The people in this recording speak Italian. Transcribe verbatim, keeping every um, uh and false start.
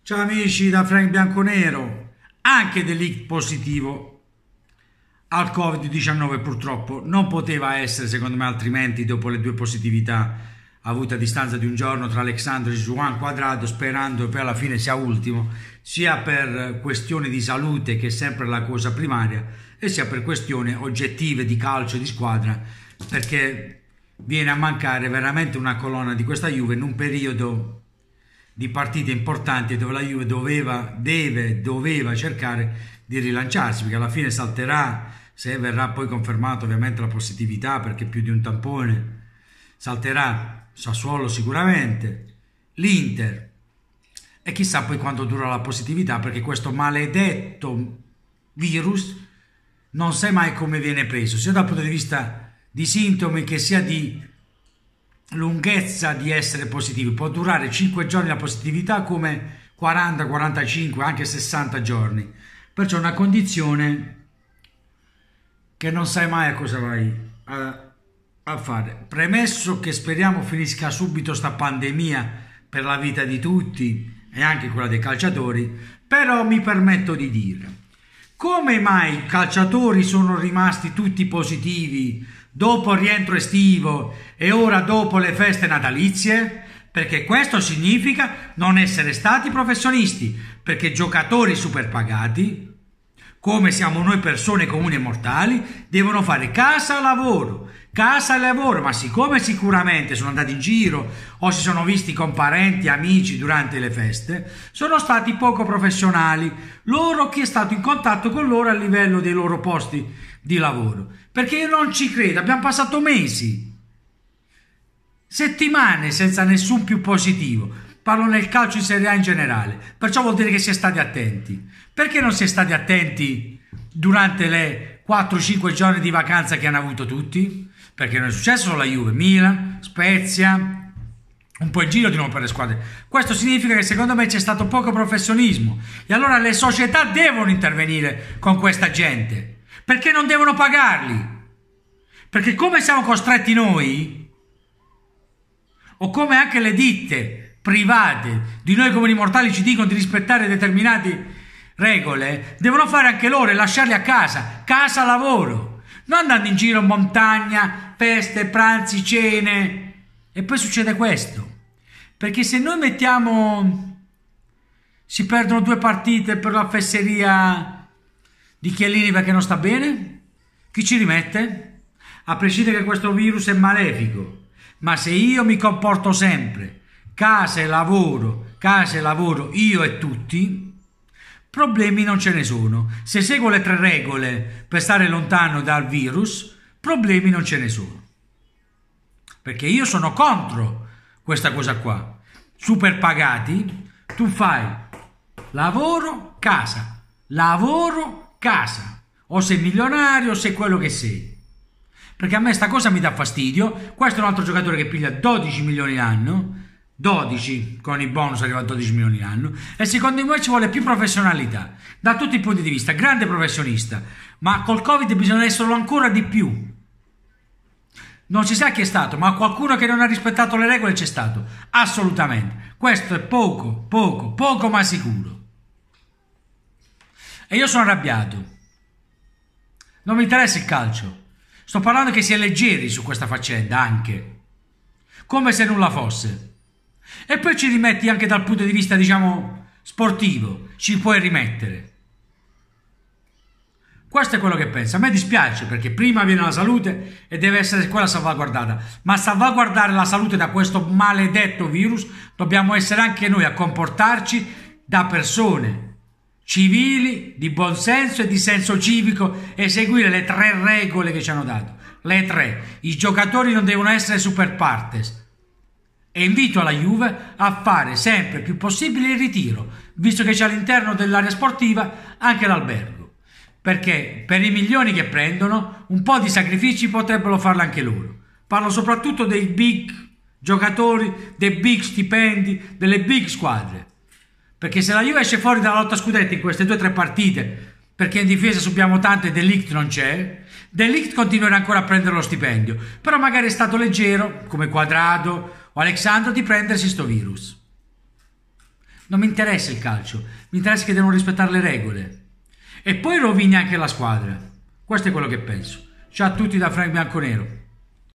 Ciao amici da Frank Bianconero, anche De Ligt positivo al covid diciannove purtroppo, non poteva essere secondo me altrimenti dopo le due positività avute a distanza di un giorno tra Alexandro e Juan Cuadrado, sperando che alla fine sia ultimo, sia per questioni di salute che è sempre la cosa primaria e sia per questioni oggettive di calcio e di squadra, perché viene a mancare veramente una colonna di questa Juve in un periodo di partite importanti dove la Juve doveva, deve, doveva cercare di rilanciarsi, perché alla fine salterà, se verrà poi confermato ovviamente la positività, perché più di un tampone, salterà Sassuolo sicuramente, l'Inter e chissà poi quanto dura la positività, perché questo maledetto virus non sai mai come viene preso, sia dal punto di vista di sintomi che sia di lunghezza di essere positivi. Può durare cinque giorni la positività come quaranta, quarantacinque, anche sessanta giorni, perciò è una condizione che non sai mai a cosa vai a, a fare. Premesso che speriamo finisca subito sta pandemia per la vita di tutti e anche quella dei calciatori, però mi permetto di dire: come mai i calciatori sono rimasti tutti positivi dopo il rientro estivo e ora dopo le feste natalizie? Perché questo significa non essere stati professionisti, perché giocatori superpagati, come siamo noi persone comuni e mortali, devono fare casa lavoro, casa e lavoro, ma siccome sicuramente sono andati in giro o si sono visti con parenti, amici durante le feste, sono stati poco professionali, loro chi è stato in contatto con loro a livello dei loro posti di lavoro, perché io non ci credo, abbiamo passato mesi, settimane senza nessun più positivo, parlo nel calcio in Serie A in generale, perciò vuol dire che si è stati attenti. Perché non si è stati attenti durante le quattro cinque giorni di vacanza che hanno avuto tutti? Perché non è successo solo la Juve, Milan, Spezia, un po' in giro di nuovo per le squadre. Questo significa che secondo me c'è stato poco professionismo e allora le società devono intervenire con questa gente, perché non devono pagarli, perché come siamo costretti noi, o come anche le ditte private di noi comuni mortali ci dicono di rispettare determinate regole, devono fare anche loro e lasciarli a casa, casa lavoro, non andando in giro in montagna, feste, pranzi, cene. E poi succede questo, perché se noi mettiamo, si perdono due partite per la fesseria di Chiellini perché non sta bene, chi ci rimette? A prescindere che questo virus è malefico, ma se io mi comporto sempre casa e lavoro, casa e lavoro, io e tutti, problemi non ce ne sono. Se seguo le tre regole per stare lontano dal virus, problemi non ce ne sono, perché io sono contro questa cosa qua. Super pagati, tu fai lavoro, casa, lavoro, casa, o sei milionario o sei quello che sei. Perché a me sta cosa mi dà fastidio. Questo è un altro giocatore che piglia dodici milioni l'anno, dodici con i bonus arriva a dodici milioni l'anno, e secondo me ci vuole più professionalità da tutti i punti di vista, grande professionista, ma col Covid bisogna esserlo ancora di più. Non si sa chi è stato, ma qualcuno che non ha rispettato le regole c'è stato, assolutamente. Questo è poco, poco, poco ma sicuro. E io sono arrabbiato, non mi interessa il calcio. Sto parlando che si è leggeri su questa faccenda, anche come se nulla fosse, e poi ci rimetti anche dal punto di vista, diciamo, sportivo, ci puoi rimettere. Questo è quello che penso. A me dispiace perché prima viene la salute e deve essere quella salvaguardata, ma salvaguardare la salute da questo maledetto virus dobbiamo essere anche noi a comportarci da persone civili, di buon senso e di senso civico, e seguire le tre regole che ci hanno dato. Le tre. I giocatori non devono essere super partes. E invito la Juve a fare sempre più possibile il ritiro, visto che c'è all'interno dell'area sportiva anche l'albergo. Perché per i milioni che prendono, un po' di sacrifici potrebbero farlo anche loro. Parlo soprattutto dei big giocatori, dei big stipendi, delle big squadre. Perché se la Juve esce fuori dalla lotta scudetti in queste due o tre partite, perché in difesa subiamo tanto e De Ligt non c'è, De Ligt continuerà ancora a prendere lo stipendio, però magari è stato leggero, come Cuadrado o Alexandro, di prendersi sto virus. Non mi interessa il calcio, mi interessa che devono rispettare le regole. E poi rovini anche la squadra. Questo è quello che penso. Ciao a tutti da Frank Bianconero.